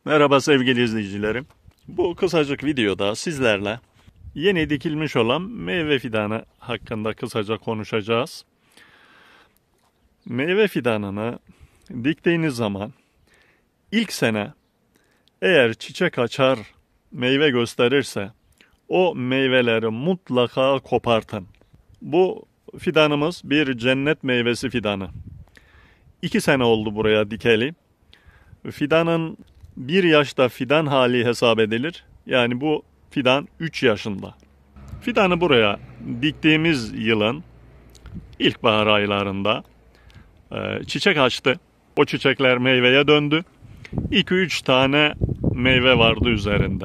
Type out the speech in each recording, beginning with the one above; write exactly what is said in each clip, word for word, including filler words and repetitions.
Merhaba sevgili izleyicilerim. Bu kısacık videoda sizlerle yeni dikilmiş olan meyve fidanı hakkında kısaca konuşacağız. Meyve fidanını diktiğiniz zaman ilk sene eğer çiçek açar, meyve gösterirse o meyveleri mutlaka kopartın. Bu fidanımız bir cennet meyvesi fidanı. İki sene oldu buraya dikeli. Fidanın bir yaşta fidan hali hesap edilir. Yani bu fidan üç yaşında. Fidanı buraya diktiğimiz yılın ilkbahar aylarında e, çiçek açtı. O çiçekler meyveye döndü. iki üç tane meyve vardı üzerinde.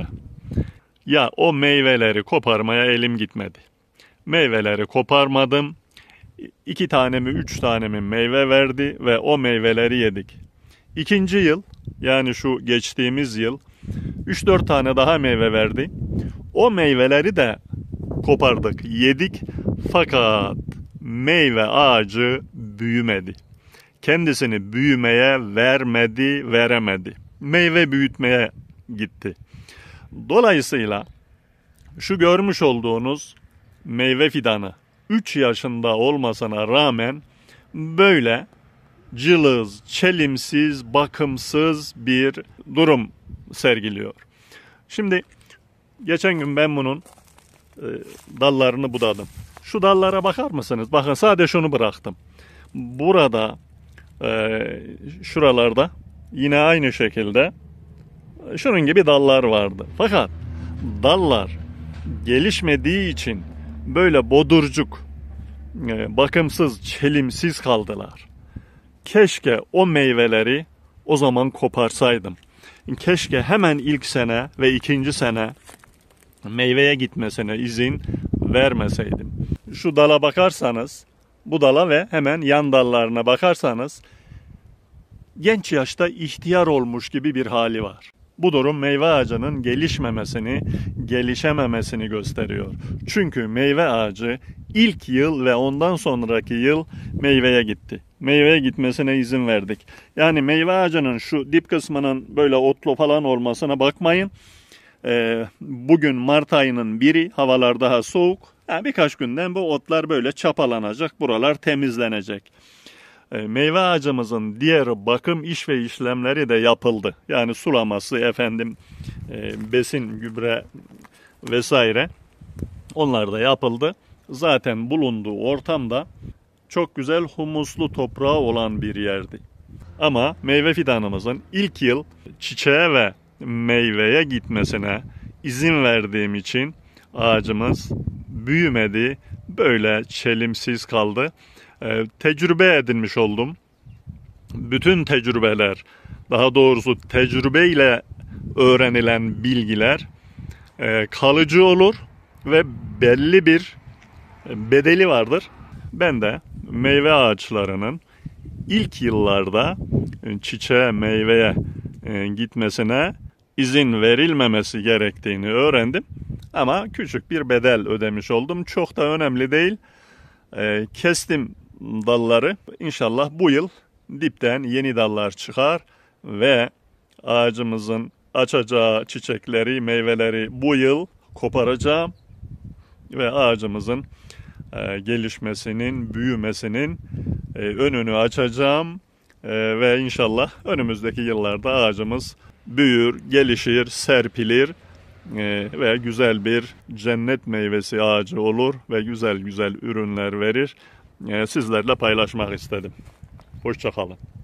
Ya o meyveleri koparmaya elim gitmedi. Meyveleri koparmadım. İki tane mi üç tane mi meyve verdi ve o meyveleri yedik. İkinci yıl, yani şu geçtiğimiz yıl üç dört tane daha meyve verdi. O meyveleri de kopardık, yedik, fakat meyve ağacı büyümedi. Kendisini büyümeye vermedi, veremedi. Meyve büyütmeye gitti. Dolayısıyla şu görmüş olduğunuz meyve fidanı üç yaşında olmasına rağmen böyle cılız, çelimsiz, bakımsız bir durum sergiliyor. Şimdi geçen gün ben bunun e, dallarını budadım. Şu dallara bakar mısınız? Bakın sadece şunu bıraktım. Burada e, şuralarda yine aynı şekilde şunun gibi dallar vardı. Fakat dallar gelişmediği için böyle bodurcuk, e, bakımsız, çelimsiz kaldılar. Keşke o meyveleri o zaman koparsaydım. Keşke hemen ilk sene ve ikinci sene meyveye gitmesine izin vermeseydim. Şu dala bakarsanız, bu dala ve hemen yan dallarına bakarsanız genç yaşta ihtiyar olmuş gibi bir hali var. Bu durum meyve ağacının gelişmemesini, gelişememesini gösteriyor. Çünkü meyve ağacı ilk yıl ve ondan sonraki yıl meyveye gitti. Meyveye gitmesine izin verdik. Yani meyve ağacının şu dip kısmının böyle otlu falan olmasına bakmayın. Ee, bugün Mart ayının biri, havalar daha soğuk. Yani birkaç günden bu otlar böyle çapalanacak, buralar temizlenecek. Meyve ağacımızın diğer bakım iş ve işlemleri de yapıldı. Yani sulaması, efendim besin, gübre vesaire, onlar da yapıldı. Zaten bulunduğu ortamda çok güzel humuslu toprağı olan bir yerdi. Ama meyve fidanımızın ilk yıl çiçeğe ve meyveye gitmesine izin verdiğim için ağacımız büyümedi, böyle çelimsiz kaldı. Ee, tecrübe edinmiş oldum. Bütün tecrübeler, daha doğrusu tecrübeyle öğrenilen bilgiler e, kalıcı olur ve belli bir bedeli vardır. Ben de meyve ağaçlarının ilk yıllarda çiçeğe, meyveye e, gitmesine izin verilmemesi gerektiğini öğrendim. Ama küçük bir bedel ödemiş oldum. Çok da önemli değil. E, kestim dalları. İnşallah bu yıl dipten yeni dallar çıkar ve ağacımızın açacağı çiçekleri, meyveleri bu yıl koparacağım ve ağacımızın e, gelişmesinin, büyümesinin e, önünü açacağım e, ve inşallah önümüzdeki yıllarda ağacımız büyür, gelişir, serpilir e, ve güzel bir cennet meyvesi ağacı olur ve güzel güzel ürünler verir. E, sizlerle paylaşmak istedim. Hoşça kalın.